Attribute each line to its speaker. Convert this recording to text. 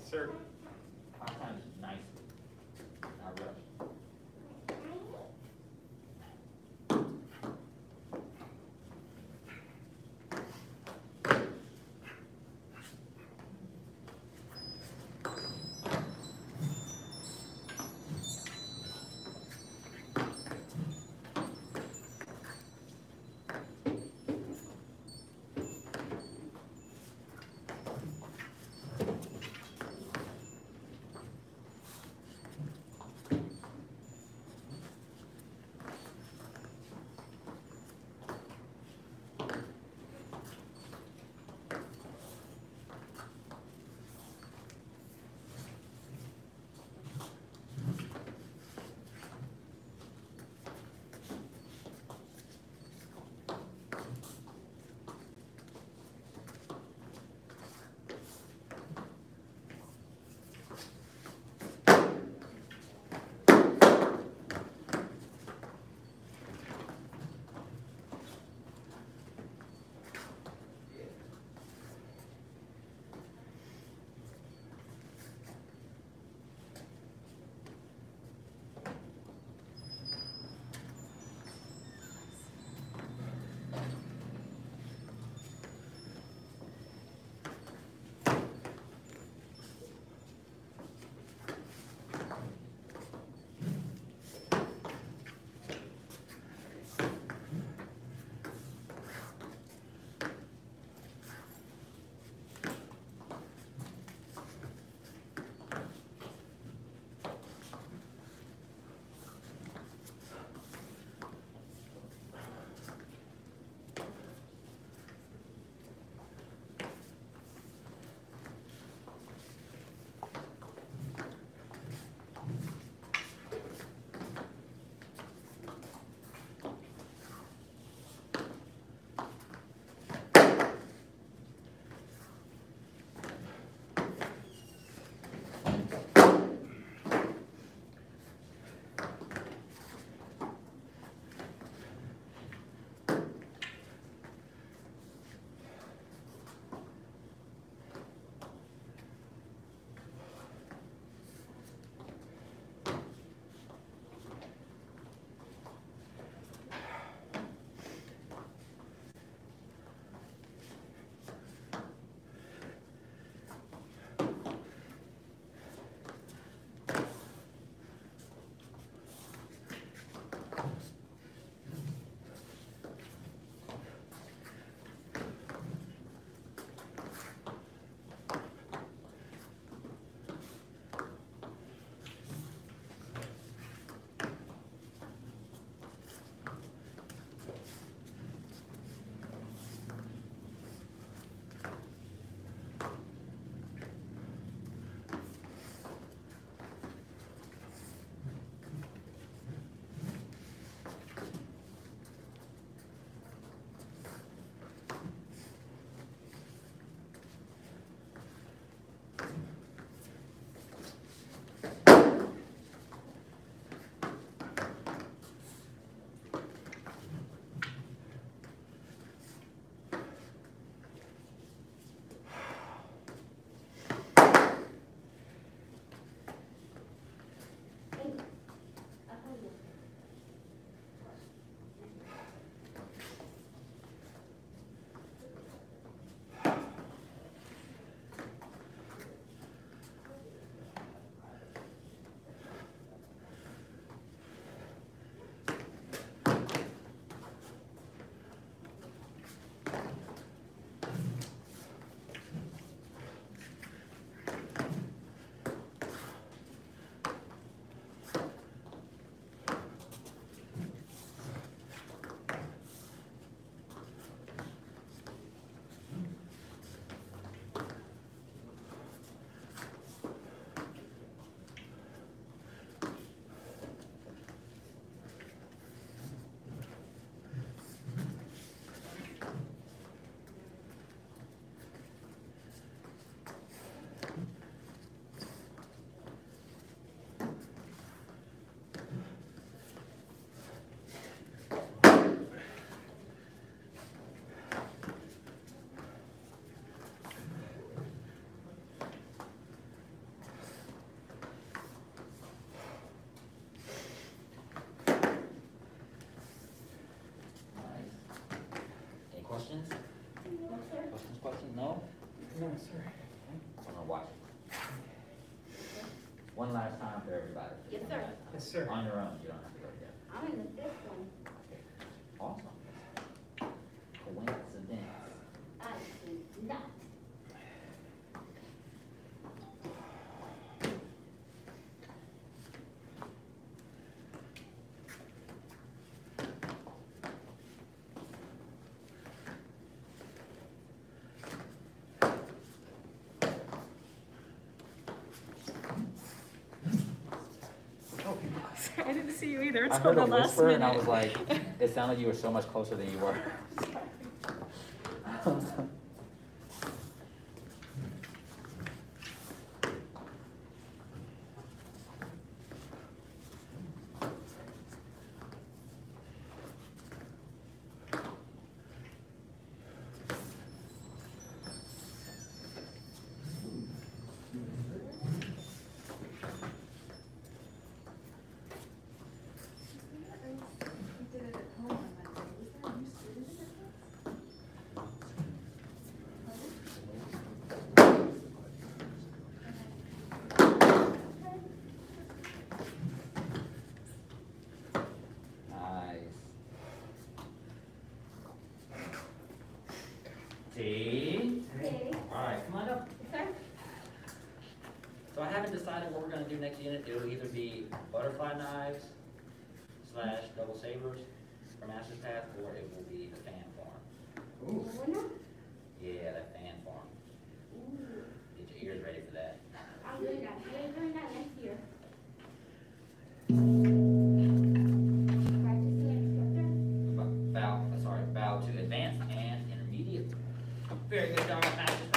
Speaker 1: sir.
Speaker 2: 5 times nicely, not rush.
Speaker 1: Yes, sir.
Speaker 2: I'm gonna watch it. One last time for everybody.
Speaker 3: Yes,
Speaker 2: One
Speaker 3: sir.
Speaker 2: last time.
Speaker 1: Yes, sir.
Speaker 2: On your own, you don't have to go together.
Speaker 3: I'm in the fifth one.
Speaker 2: Okay. Awesome. Coincidence.
Speaker 3: I do not.
Speaker 4: I didn't see you either
Speaker 2: I
Speaker 4: until
Speaker 2: heard
Speaker 4: the
Speaker 2: a
Speaker 4: last
Speaker 2: whisper and I was
Speaker 4: minute.
Speaker 2: like, it sounded like you were so much closer than you were. Nice. See?
Speaker 3: Okay.
Speaker 2: Alright, come on up.
Speaker 3: Sir?
Speaker 2: So I haven't decided what we're gonna do next unit. It'll either be butterfly knives / double sabers for Master's Path, or it will be the fan farm.
Speaker 3: Winner?
Speaker 2: Yeah, that fan farm.
Speaker 3: Ooh.
Speaker 2: Get your ears ready for that.
Speaker 3: I'm doing that. We're doing that next year. Practicing instructor.
Speaker 2: Bow to advanced and intermediate. Very good job, Master's